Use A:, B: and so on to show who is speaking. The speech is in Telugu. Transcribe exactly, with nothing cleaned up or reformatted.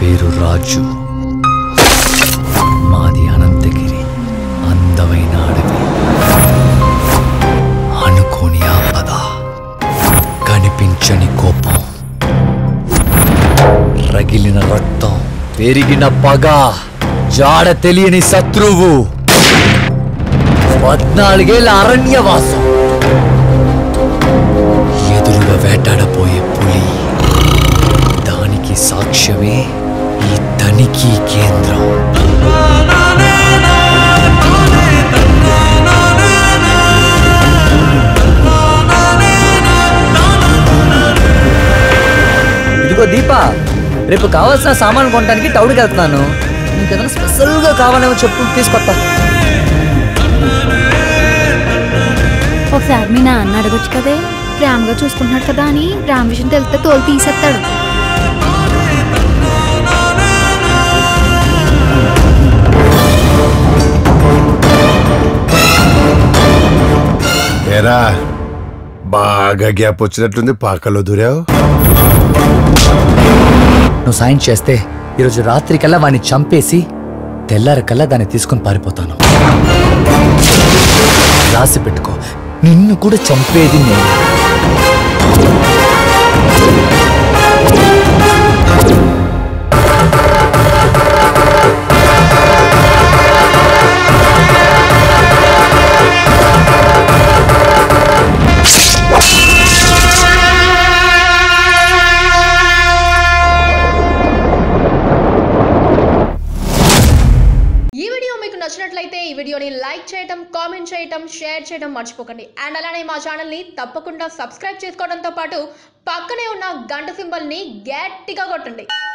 A: పేరు రాజు, మాది అనంతగిరి. అందమైన అడవి, అనుకోని ఆపద, కనిపించని కోపం, రగిలిన రక్తం, పెరిగిన పగ, జాడ తెలియని శత్రువు, పద్నాలుగేళ్ల అరణ్యవాసం, ఎదురుగా వేటాడపోయే పులి. దానికి సాక్ష్యమే ఈ తనిఖీ కేంద్రం.
B: ఇదిగో దీపా, రేపు కావాల్సిన సామాన్ కొనడానికి టౌన్కి వెళ్తున్నాను. నీకేదైనా స్పెషల్గా కావాలేమో చెప్పు, తీసుకొస్తా.
C: ఒకసారి మీ నాన్న అడగొచ్చు కదే, ప్రేమగా చూసుకుంటున్నాడు కదా అని. ప్రేమ విషయం తెలిస్తే తోలు తీసేస్తాడు.
D: ఏరా, బాగా గ్యాప్ వచ్చినట్లుంది, పాకలో దూరావు.
A: నువ్వు సాయం చేస్తే ఈరోజు రాత్రికల్లా వాడిని చంపేసి తెల్లారికల్లా దాన్ని తీసుకొని పారిపోతాను. రాసి పెట్టుకో, నిన్ను కూడా చంపేది నేను.
E: నచ్చినట్లయితే ఈ వీడియోని లైక్ చేయటం, కామెంట్ చేయటం, షేర్ చేయడం మర్చిపోకండి. అండ్ అలానే మా ఛానల్ని తప్పకుండా సబ్స్క్రైబ్ చేసుకోవడంతో పాటు పక్కనే ఉన్న గంట సింబల్ని గట్టిగా కొట్టండి.